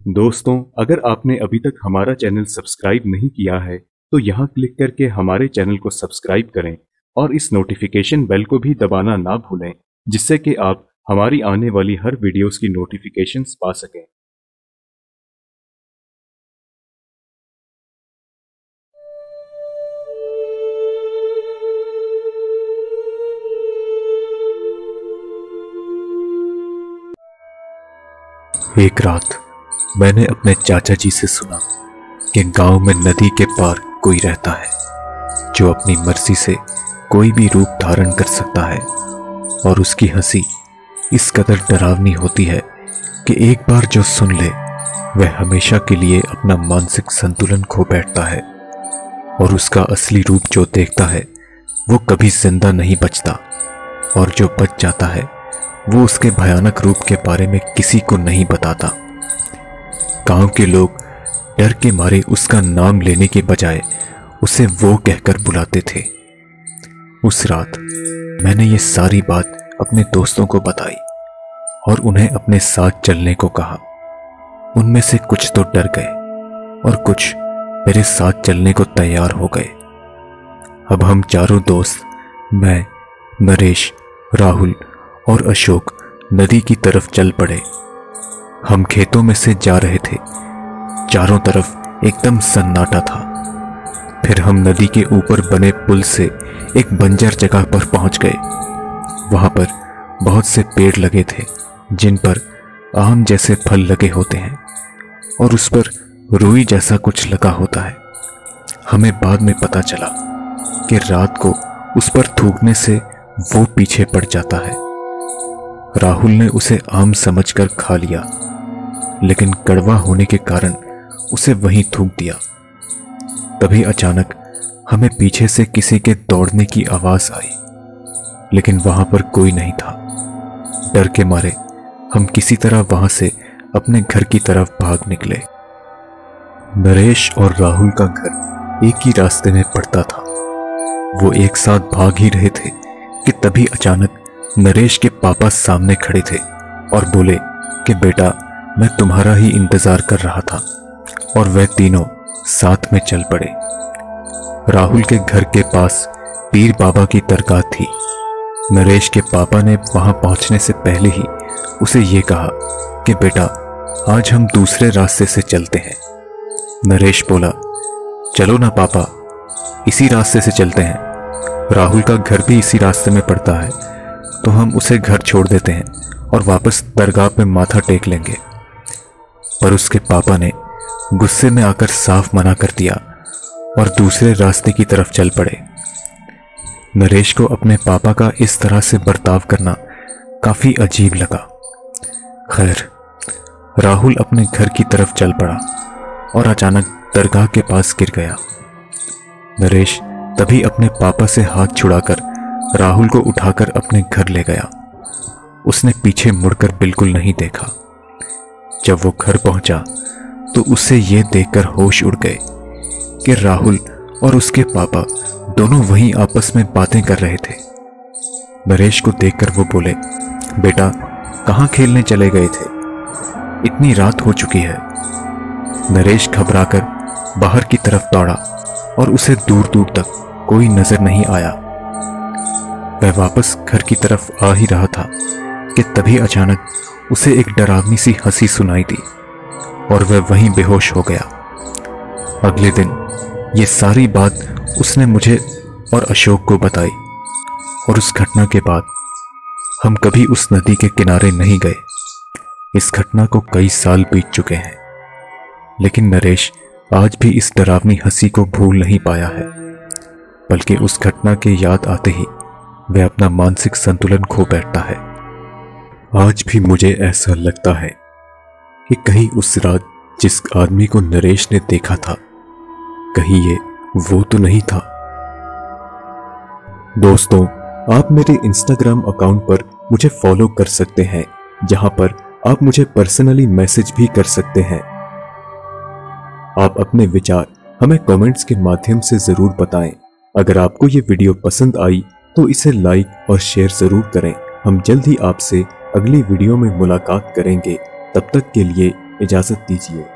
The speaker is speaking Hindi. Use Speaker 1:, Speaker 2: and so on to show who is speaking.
Speaker 1: दोस्तों, अगर आपने अभी तक हमारा चैनल सब्सक्राइब नहीं किया है तो यहाँ क्लिक करके हमारे चैनल को सब्सक्राइब करें और इस नोटिफिकेशन बेल को भी दबाना ना भूलें, जिससे कि आप हमारी आने वाली हर वीडियोस की नोटिफिकेशंस पा सकें।
Speaker 2: एक रात मैंने अपने चाचा जी से सुना कि गांव में नदी के पार कोई रहता है जो अपनी मर्जी से कोई भी रूप धारण कर सकता है और उसकी हंसी इस कदर डरावनी होती है कि एक बार जो सुन ले वह हमेशा के लिए अपना मानसिक संतुलन खो बैठता है और उसका असली रूप जो देखता है वो कभी जिंदा नहीं बचता, और जो बच जाता है वो उसके भयानक रूप के बारे में किसी को नहीं बताता। गांव के लोग डर के मारे उसका नाम लेने के बजाय उसे वो कहकर बुलाते थे। उस रात मैंने ये सारी बात अपने दोस्तों को बताई और उन्हें अपने साथ चलने को कहा। उनमें से कुछ तो डर गए और कुछ मेरे साथ चलने को तैयार हो गए। अब हम चारों दोस्त, मैं, नरेश, राहुल और अशोक नदी की तरफ चल पड़े। हम खेतों में से जा रहे थे। चारों तरफ एकदम सन्नाटा था। फिर हम नदी के ऊपर बने पुल से एक बंजर जगह पर पहुंच गए। वहां पर बहुत से पेड़ लगे थे जिन पर आम जैसे फल लगे होते हैं और उस पर रुई जैसा कुछ लगा होता है। हमें बाद में पता चला कि रात को उस पर थूकने से वो पीछे पड़ जाता है। राहुल ने उसे आम समझकर खा लिया, लेकिन कड़वा होने के कारण उसे वहीं थूक दिया। तभी अचानक हमें पीछे से किसी के दौड़ने की आवाज आई, लेकिन वहां पर कोई नहीं था। डर के मारे हम किसी तरह वहां से अपने घर की तरफ भाग निकले। नरेश और राहुल का घर एक ही रास्ते में पड़ता था। वो एक साथ भाग ही रहे थे कि तभी अचानक नरेश के पापा सामने खड़े थे और बोले कि बेटा, मैं तुम्हारा ही इंतजार कर रहा था, और वह तीनों साथ में चल पड़े। राहुल के घर के पास पीर बाबा की दरगाह थी। नरेश के पापा ने वहां पहुंचने से पहले ही उसे ये कहा कि बेटा, आज हम दूसरे रास्ते से चलते हैं। नरेश बोला, चलो ना पापा, इसी रास्ते से चलते हैं। राहुल का घर भी इसी रास्ते में पड़ता है, तो हम उसे घर छोड़ देते हैं और वापस दरगाह पे माथा टेक लेंगे। पर उसके पापा ने गुस्से में आकर साफ मना कर दिया और दूसरे रास्ते की तरफ चल पड़े। नरेश को अपने पापा का इस तरह से बर्ताव करना काफी अजीब लगा। खैर, राहुल अपने घर की तरफ चल पड़ा और अचानक दरगाह के पास गिर गया। नरेश तभी अपने पापा से हाथ छुड़ाकर राहुल को उठाकर अपने घर ले गया। उसने पीछे मुड़कर बिल्कुल नहीं देखा। जब वो घर पहुंचा तो उसे ये देखकर होश उड़ गए कि राहुल और उसके पापा दोनों वहीं आपस में बातें कर रहे थे। नरेश को देखकर वो बोले, बेटा, कहाँ खेलने चले गए थे? इतनी रात हो चुकी है। नरेश घबराकर बाहर की तरफ दौड़ा और उसे दूर दूर तक कोई नजर नहीं आया। वह वापस घर की तरफ आ ही रहा था कि तभी अचानक उसे एक डरावनी सी हंसी सुनाई दी और वह वहीं बेहोश हो गया। अगले दिन ये सारी बात उसने मुझे और अशोक को बताई, और उस घटना के बाद हम कभी उस नदी के किनारे नहीं गए। इस घटना को कई साल बीत चुके हैं, लेकिन नरेश आज भी इस डरावनी हंसी को भूल नहीं पाया है, बल्कि उस घटना के याद आते ही वह अपना मानसिक संतुलन खो बैठता है। आज भी मुझे ऐसा लगता है कि कहीं उस रात जिस आदमी को नरेश ने देखा था, कहीं ये वो तो नहीं था। दोस्तों, आप मेरे इंस्टाग्राम अकाउंट पर मुझे फॉलो कर सकते हैं, जहां पर आप मुझे पर्सनली मैसेज भी कर सकते हैं। आप अपने विचार हमें कमेंट्स के माध्यम से जरूर बताएं। अगर आपको ये वीडियो पसंद आई तो इसे लाइक और शेयर जरूर करें। हम जल्द ही आपसे अगली वीडियो में मुलाकात करेंगे। तब तक के लिए इजाज़त दीजिए।